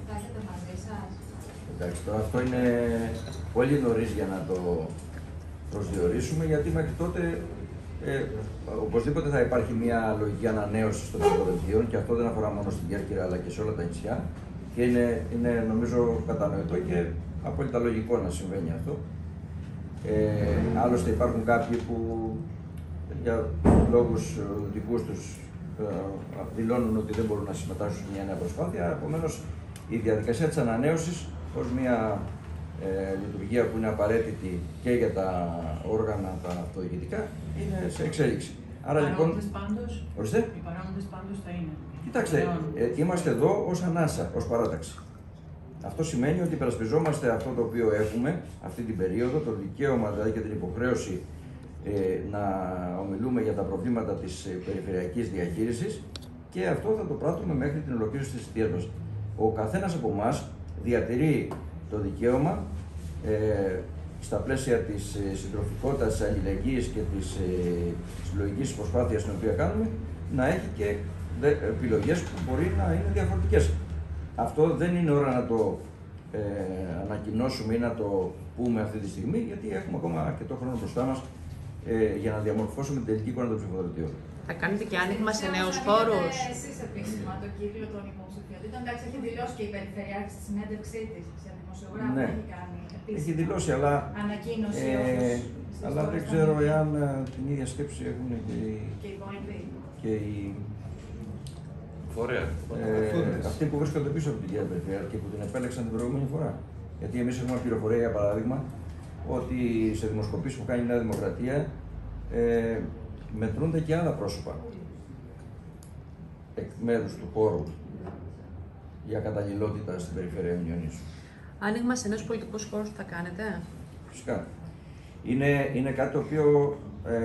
θα έχετε μαζί σας? Εντάξει, τώρα αυτό είναι πολύ νωρίς για να το προσδιορίσουμε, γιατί μέχρι τότε οπωσδήποτε θα υπάρχει μια λογική ανανέωση των ψηφοδελτίων και αυτό δεν αφορά μόνο στην Κέρκυρα αλλά και σε όλα τα νησιά. Και είναι νομίζω κατανοητό και απόλυτα λογικό να συμβαίνει αυτό. Άλλωστε υπάρχουν κάποιοι που για λόγους δικούς τους δηλώνουν ότι δεν μπορούν να συμμετάσχουν σε μια νέα προσπάθεια. Επομένως, η διαδικασία της ανανέωσης ως μια λειτουργία που είναι απαραίτητη και για τα όργανα τα αυτοδιοικητικά είναι σε εξέλιξη. Άρα λοιπόν. Ορίστε. Οι παράγοντες πάντως θα είναι. Κοιτάξτε, είμαστε εδώ ως ανάσα, ως παράταξη. Αυτό σημαίνει ότι υπερασπιζόμαστε αυτό το οποίο έχουμε αυτή την περίοδο, το δικαίωμα δηλαδή και την υποχρέωση να ομιλούμε για τα προβλήματα της περιφερειακής διαχείρισης και αυτό θα το πράττουμε μέχρι την ολοκλήρωση της θητείας μας. Ο καθένας από εμάς διατηρεί το δικαίωμα στα πλαίσια της συντροφικότητας, της αλληλεγγύης και της συλλογικής προσπάθειας την οποία κάνουμε να έχει και επιλογές που μπορεί να είναι διαφορετικές. Αυτό δεν είναι ώρα να το ανακοινώσουμε ή να το πούμε αυτή τη στιγμή, γιατί έχουμε ακόμα αρκετό χρόνο μπροστά μας για να διαμορφώσουμε την τελική εικόνα των ψηφοδελτίων. Θα κάνετε και άνοιγμα σε νέους χώρους? Εσείς επίσημα το κύκλο των υποψηφιότητων. Εντάξει, έχει δηλώσει και η Περιφερειάρχη στη συνέντευξή της σε δημοσιογράφο. Ναι. Έχει κάνει επίσημα. Έχει δηλώσει, αλλά, ανακοίνωση αλλά δεν ξέρω εάν την ίδια σκέψη έχουν και οι Ωραία. αυτοί που βρίσκονται πίσω από την κυρία Περιφερειάρχη και που την επέλεξαν την προηγούμενη φορά. Γιατί εμείς έχουμε πληροφορία, για παράδειγμα, ότι σε δημοσκοπήσεις που κάνει η Νέα Δημοκρατία μετρούνται και άλλα πρόσωπα εκ μέρους του χώρου για καταλληλότητα στην περιφέρεια Ιωνίσου. Άνοιγμα σε νέους πολιτικούς χώρους που θα κάνετε? Φυσικά. Είναι κάτι το οποίο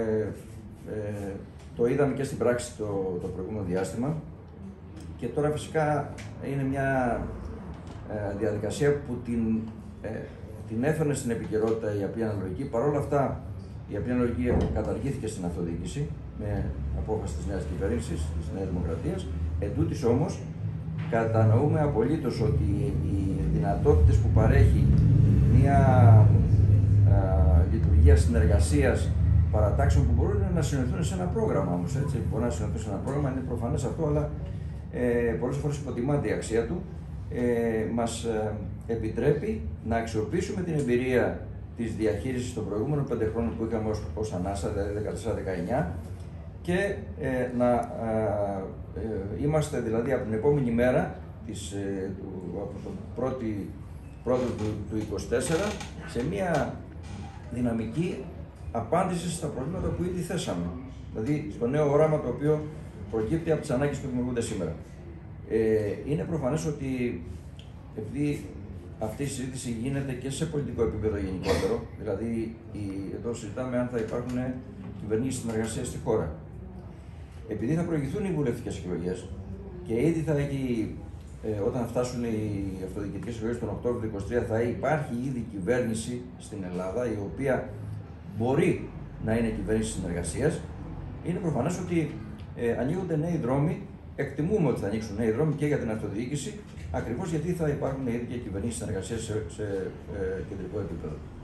το είδαμε και στην πράξη το προηγούμενο διάστημα και τώρα φυσικά είναι μια διαδικασία που την έφερνε στην επικαιρότητα η απλή αναλογική. Παρ' όλα αυτά, η απλή αναλογική καταργήθηκε στην αυτοδιοίκηση με απόφαση της νέας κυβέρνησης, της Νέας Δημοκρατίας. Εν τούτης όμως, κατανοούμε απολύτως ότι οι δυνατότητες που παρέχει μια λειτουργία συνεργασίας παρατάξεων που μπορούν να συνοηθούν σε ένα πρόγραμμα όμως, έτσι, μπορεί να συνοηθούν σε ένα πρόγραμμα, είναι προφανές αυτό, αλλά πολλές φορές υποτιμάται η αξία του, μας επιτρέπει να αξιοποιήσουμε την εμπειρία της διαχείρισης των προηγούμενων 5 χρόνων που είχαμε ως ανάσα, δηλαδή 14-19, και να είμαστε δηλαδή από την επόμενη μέρα, από το πρώτο του 24, σε μια δυναμική απάντηση στα προβλήματα που ήδη θέσαμε. Δηλαδή στο νέο όραμα το οποίο προκύπτει από τις ανάγκες που δημιουργούνται σήμερα. Είναι προφανές ότι επειδή αυτή η συζήτηση γίνεται και σε πολιτικό επίπεδο γενικότερο, δηλαδή εδώ συζητάμε αν θα υπάρχουν κυβερνήσεις συνεργασίας στη χώρα. Επειδή θα προηγηθούν οι βουλευτικές εκλογές και ήδη θα έχει, όταν φτάσουν οι αυτοδιοικητικές εκλογές τον Οκτώβριο του 2023, θα υπάρχει ήδη κυβέρνηση στην Ελλάδα η οποία μπορεί να είναι κυβέρνηση συνεργασίας, είναι προφανές ότι ανοίγονται νέοι δρόμοι. Εκτιμούμε ότι θα ανοίξουν νέοι δρόμοι και για την αυτοδιοίκηση, ακριβώς γιατί θα υπάρχουν ήδη και κυβερνήσεις συνεργασίας σε κεντρικό επίπεδο.